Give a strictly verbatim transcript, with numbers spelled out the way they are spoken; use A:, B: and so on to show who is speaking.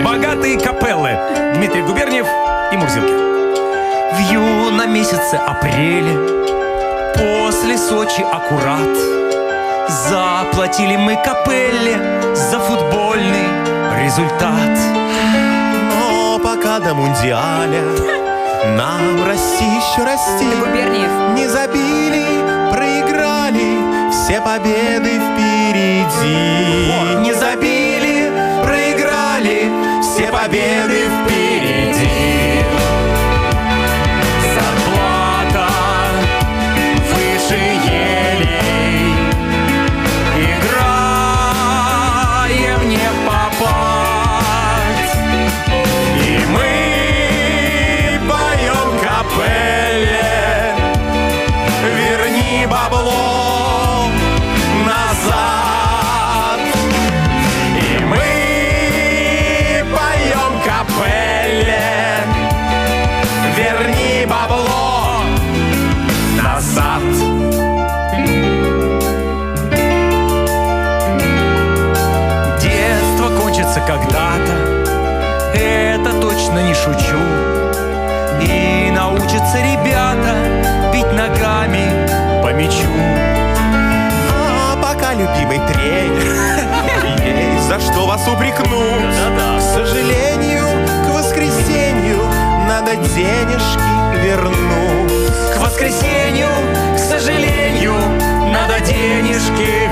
A: Богатые капеллы. Дмитрий Губерниев и Мурзилки.
B: Вью на месяце апреля, после Сочи аккурат, заплатили мы капелле за футбольный результат.
C: Но пока до мундиаля нам расти еще расти.
D: Губерниев.
C: Не забили, проиграли, все победы впереди.
B: Не забили, проиграли, все победы впереди. Зарплата выше елей, играем не попасть, и мы поем капелле. Верни бабло назад, и мы поем капелле. Верни бабло назад. Детство кончится когда-то, это точно не шучу. И научатся ребята бить ногами по мячу.
C: А пока, любимый тренер, есть за что вас упрекнуть. К сожалению, к воскресенью надо денежки вернуть.
B: К воскресенью, к сожалению, надо денежки